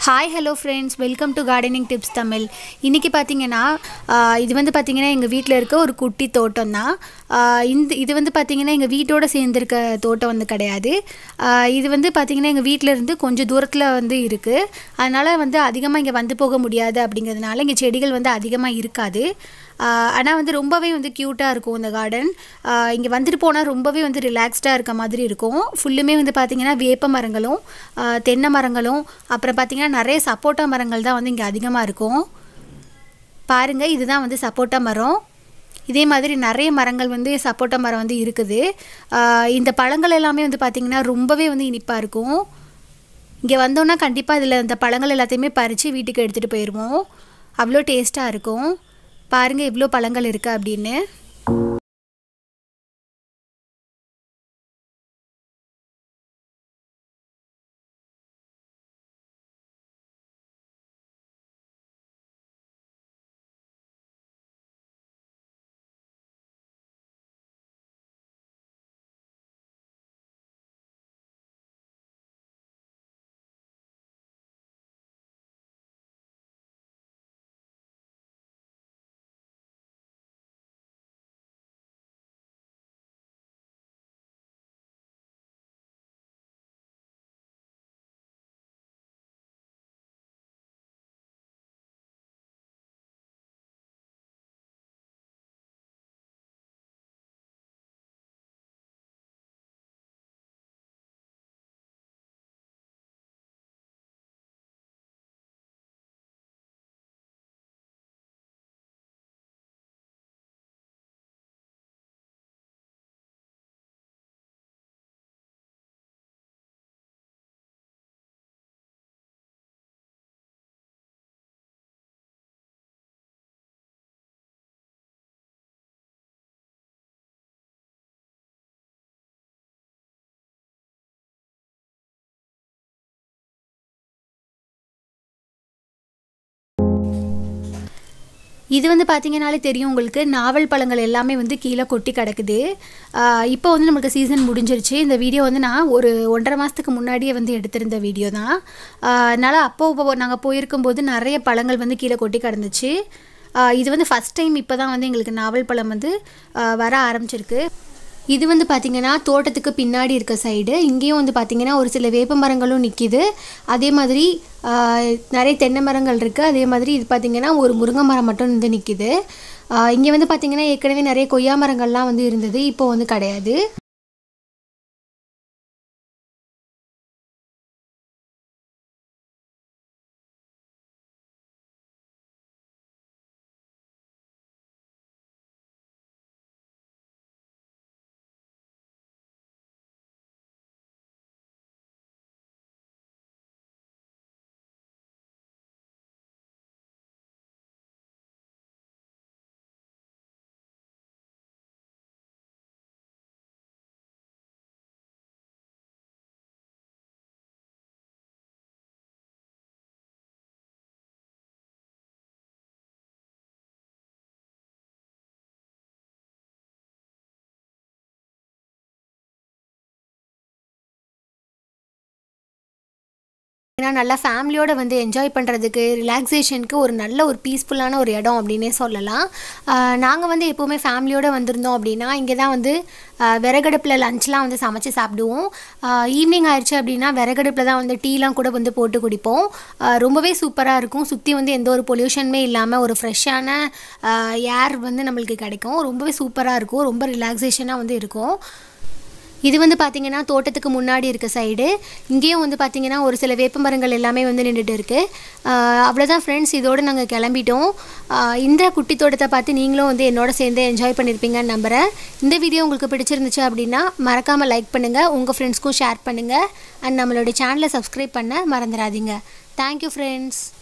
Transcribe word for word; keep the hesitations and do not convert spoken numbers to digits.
Hi hello friends, welcome to gardening tips Tamil. இன்றைக்கி பார்த்தீங்கன்னா இது வந்து பார்த்திங்கன்னா எங்கள் வீட்டில் இருக்க ஒரு குட்டி தோட்டம் தான். இந்த இது வந்து பார்த்திங்கன்னா எங்கள் வீட்டோடு சேர்ந்துருக்க தோட்டம் வந்து கிடையாது. இது வந்து பார்த்திங்கன்னா எங்கள் வீட்டில் இருந்து கொஞ்சம் தூரத்தில் வந்து இருக்குது. அதனால் வந்து அதிகமாக இங்கே வந்து போக முடியாது. அப்படிங்கிறதுனால இங்கே செடிகள் வந்து அதிகமாக இருக்காது. ஆனால் வந்து ரொம்பவே வந்து க்யூட்டாக இருக்கும் இந்த கார்டன். இங்கே வந்துட்டு போனால் ரொம்பவே வந்து ரிலாக்ஸ்டாக இருக்க மாதிரி இருக்கும். ஃபுல்லுமே வந்து பார்த்திங்கன்னா வேப்ப மரங்களும் தென்னை மரங்களும் அப்புறம் பார்த்திங்கன்னா நிறைய சப்போட்டா மரங்கள் தான் வந்து இங்கே அதிகமாக இருக்கும். பாருங்கள், இதுதான் வந்து சப்போட்டா மரம். இதே மாதிரி நிறைய மரங்கள் வந்து சப்போட்டா மரம் வந்து இருக்குது. இந்த பழங்கள் எல்லாமே வந்து பார்த்திங்கன்னா ரொம்பவே வந்து இனிப்பாக இருக்கும். இங்கே வந்தோன்னா கண்டிப்பாக இதில் இந்த பழங்கள் எல்லாத்தையுமே பறித்து வீட்டுக்கு எடுத்துகிட்டு போயிடுவோம். அவ்வளோ டேஸ்ட்டாக இருக்கும். பாருங்கள் இவ்வளோ பழங்கள் இருக்குது அப்படின்னு. இது வந்து பார்த்திங்கனாலே தெரியும் உங்களுக்கு, நாவல் பழங்கள் எல்லாமே வந்து கீழே கொட்டி கிடக்குது. இப்போ வந்து நமக்கு சீசன் முடிஞ்சிருச்சு. இந்த வீடியோ வந்து நான் ஒரு ஒன்றரை மாதத்துக்கு முன்னாடியே வந்து எடுத்திருந்த வீடியோ தான். அதனால் அப்போது நாங்கள் போயிருக்கும்போது நிறைய பழங்கள் வந்து கீழே கொட்டி கிடந்துச்சு. இது வந்து ஃபஸ்ட் டைம் இப்போ தான் வந்து எங்களுக்கு நாவல் பழம் வந்து வர ஆரம்பிச்சிருக்கு. இது வந்து பார்த்திங்கன்னா தோட்டத்துக்கு பின்னாடி இருக்க சைடு. இங்கேயும் வந்து பார்த்திங்கன்னா ஒரு சில வேப்ப மரங்களும் நிற்கிது. அதே மாதிரி நிறைய தென்னை மரங்கள் இருக்குது. அதே மாதிரி இது பார்த்திங்கன்னா ஒரு முருங்கை மரம் மட்டும் வந்து நிற்கிது. இங்கே வந்து பார்த்திங்கன்னா ஏற்கனவே நிறைய கொய்யா மரங்கள்லாம் வந்து இருந்தது, இப்போ வந்து கிடையாது. ஏன்னா நல்லா ஃபேமிலியோடு வந்து என்ஜாய் பண்ணுறதுக்கு, ரிலாக்ஸேஷனுக்கு ஒரு நல்ல ஒரு பீஸ்ஃபுல்லான ஒரு இடம் அப்படின்னே சொல்லலாம். நாங்கள் வந்து எப்போவுமே ஃபேமிலியோடு வந்திருந்தோம் அப்படின்னா இங்கே தான் வந்து விறகடுப்பில் லஞ்ச்லாம் வந்து சமைச்சு சாப்பிடுவோம். ஈவினிங் ஆயிடுச்சு அப்படின்னா விறகடுப்பில் தான் வந்து டீலாம் கூட வந்து போட்டு குடிப்போம். ரொம்பவே சூப்பராக இருக்கும். சுற்றி வந்து எந்த ஒரு பொல்யூஷனுமே இல்லாமல் ஒரு ஃப்ரெஷ்ஷான ஏர் வந்து நம்மளுக்கு கிடைக்கும். ரொம்பவே சூப்பராக இருக்கும். ரொம்ப ரிலாக்ஸேஷனாக வந்து இருக்கும். இது வந்து பார்த்திங்கன்னா தோட்டத்துக்கு முன்னாடி இருக்க சைடு. இங்கேயும் வந்து பார்த்திங்கன்னா ஒரு சில வேப்ப மரங்கள் எல்லாமே வந்து நின்றுட்டு இருக்குது. அவ்வளோதான் ஃப்ரெண்ட்ஸ், இதோடு நாங்கள் கிளம்பிட்டோம். இந்த குட்டி தோட்டத்தை பார்த்து நீங்களும் வந்து என்னோட சேர்ந்து என்ஜாய் பண்ணியிருப்பீங்கன்னு நம்புகிறேன். இந்த வீடியோ உங்களுக்கு பிடிச்சிருந்துச்சு அப்படின்னா மறக்காமல் லைக் பண்ணுங்கள், உங்கள் ஃப்ரெண்ட்ஸ்க்கும் ஷேர் பண்ணுங்கள். அண்ட் நம்மளோட சேனலை சப்ஸ்கிரைப் பண்ண மறந்துடாதீங்க. Thank you friends.